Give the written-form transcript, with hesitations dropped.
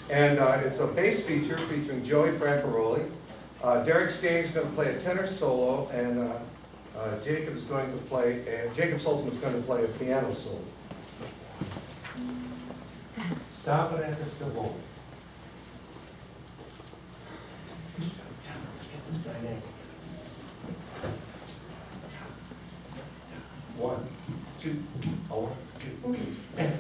And it's a bass feature featuring Joey Fraccaroli. Derek Staines is going to play a tenor solo, and Jacob Saltzman's going to play a piano solo. Stompin at the Savoy. Let's get this dynamic. 1, 2, 1, 2, and